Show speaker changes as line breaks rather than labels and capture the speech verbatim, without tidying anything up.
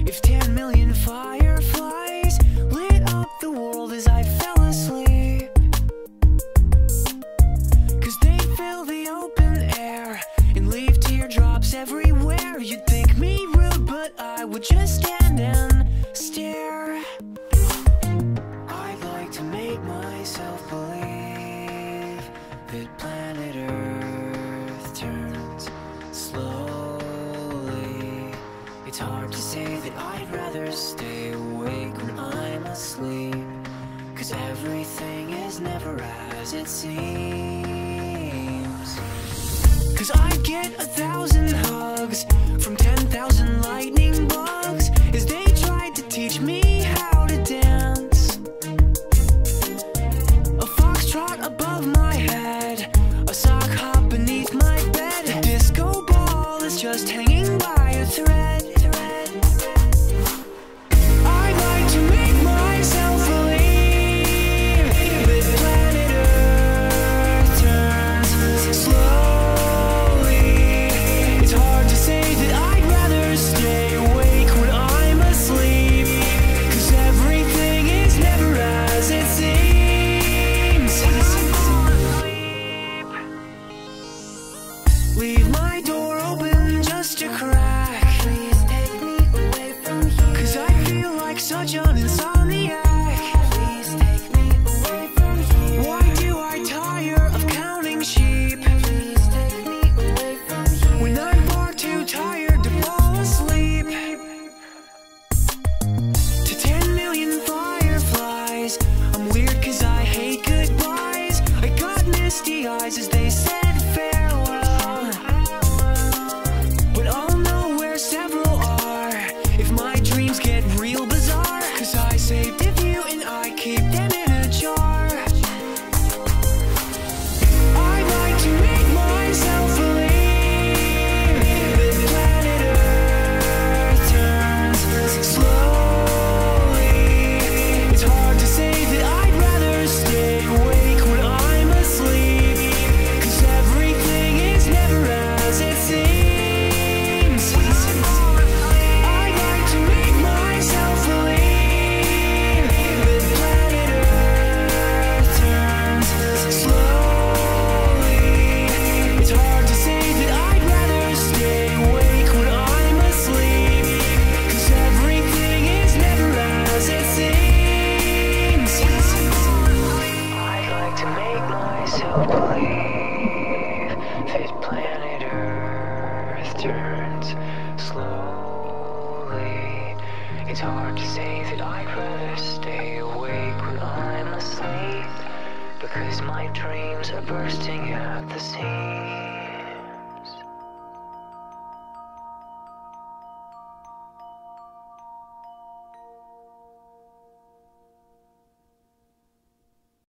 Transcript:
If ten million fireflies lit up the world as I fell asleep, 'cause they fill the open air and leave teardrops everywhere, you'd think me rude, but I would just stand and stare. I'd like to make myself believe that planet Earth turns slowly. It's hard to say that I'd rather stay awake when I'm asleep, 'cause everything is never as it seems. 'Cause I'd get a thousand hugs from ten thousand lightning bugs as they tried to teach me how to dance. A foxtrot above my head, a sock hop beneath my bed, a disco ball is just hanging by a thread. I'd like to make myself believe that planet Earth turns slowly. It's hard to say that I'd rather stay awake when I'm asleep, 'cause everything is never as it seems. Leave my door open just a crack, please take me away from here, 'cause I feel like such an insomniac. Please take me away from here. Why do I tire of counting sheep? Please take me away from here, when I'm far too tired to fall asleep. To ten million fireflies, I'm weird 'cause I hate goodbyes. I got misty eyes as they said farewell, but I'll know where several are if my dreams get real bizarre, 'cause I saved a few and I keep them in a jar. I'd like to make myself believe that planet Earth turns slowly. It's hard to say that I'd rather stay awake when I'm asleep, 'cause everything is never as it seems. I'd like to make myself believe that planet Earth turns slowly. It's hard to say that I'd rather stay awake when I'm asleep, 'cause everything is never as it seems. I'd like to make myself believe that planet Earth turns slowly. It's hard to say that I'd rather stay awake when I'm asleep, because my dreams are bursting at the seams.